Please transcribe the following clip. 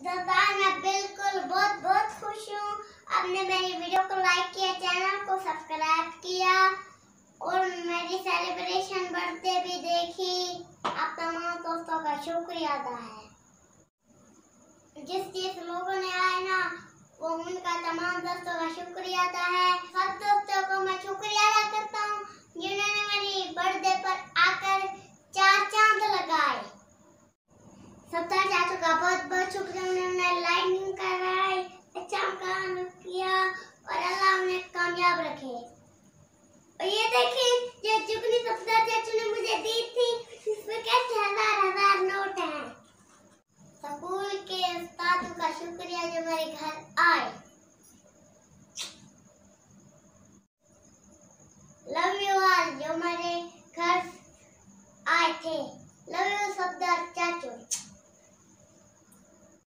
दोस्तों मैं बिल्कुल बहुत बहुत खुश हूँ। आपने मेरी वीडियो को लाइक किया, चैनल को सब्सक्राइब किया और मेरी सेलिब्रेशन बर्थडे भी देखी। आप तमाम दोस्तों का शुक्रिया अदा है। जिस लोगों ने आए ना वो उनका तमाम दोस्तों का शुक्रिया अदा है। सब दोस्तों को मैं शुक्रिया अदा करता हूँ जिन्होंने मेरी बर्थडे पर आकर 4 चांद लगाए। सबका चाचू का बहुत बहुत शुक्रिया। उन्होंने लाइटिंग कराई, अच्छा काम किया और अल्लाह उन्हें कामयाब रखे। और ये देखिए ये जुगनी सबका चाचू ने मुझे दी थी, इसमें कैसे हजार नोट हैं। स्कूल के उस्तादों का शुक्रिया जो मेरे घर आए।